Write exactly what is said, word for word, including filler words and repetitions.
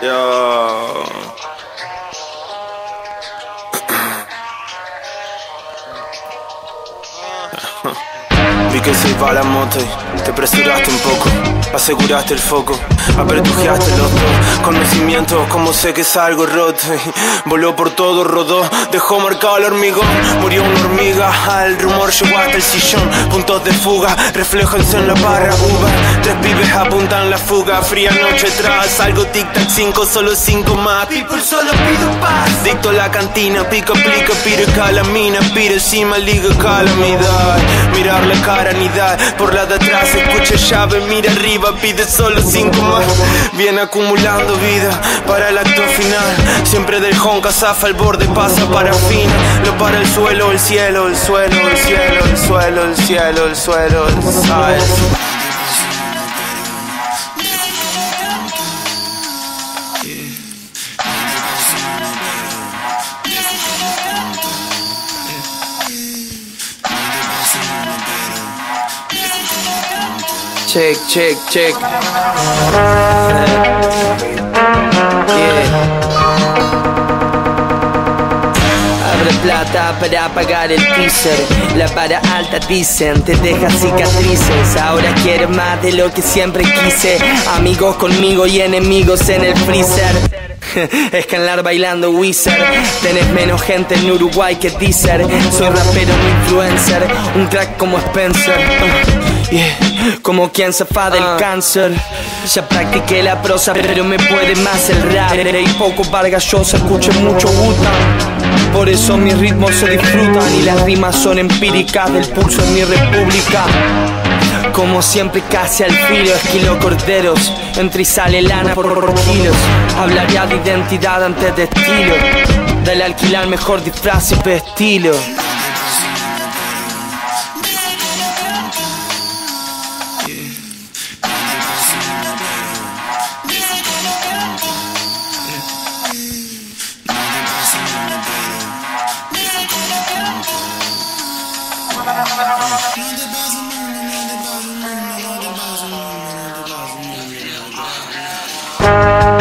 Yo. Vi que se iba la moto y te apresuraste un poco, aseguraste el foco, apretujeaste los dos conocimientos, como sé que es algo roto y voló por todo, rodó, dejó marcado el hormigón, murió una hormiga, el rumor llegó hasta el sillón, puntos de fuga, reflejanse en la barra uva, tres pibes apuntan la fuga, fría noche atrás, algo tic-tac, cinco, solo cinco más, people solo pido paz, dicto la cantina, pica, plica, pire calamina, pire encima, liga calamidad, mirar la cara, anidad, por la de atrás, escucha llave, mira arriba, pide solo cinco más, viene acumulando vida para el acto final, siempre del honka, zafa al borde, pasa para fin, lo para el suelo, el cielo, el suelo, el cielo, el suelo, el cielo, el suelo, el sabes. Check, check, check. Yeah. Abre plata para pagar el teaser. La vara alta dicen, te deja cicatrices. Ahora quiero más de lo que siempre quise. Amigos conmigo y enemigos en el freezer. Escalar bailando Wizard. Tenés menos gente en Uruguay que Deezer. Soy rapero, no influencer. Un crack como Spencer. uh, yeah. Como quien zafa del uh. cáncer. Ya practiqué la prosa, pero me puede más el rap. Y poco Vargas Llosa, escuché mucho Wu-Tang. Por eso mis ritmos se disfrutan y las rimas son empíricas del pulso en mi república. Como siempre casi al filo, esquilo corderos, entra y sale lana por kilos. Hablaría de identidad antes de estilo, del alquilar mejor disfraz y estilo. Bye.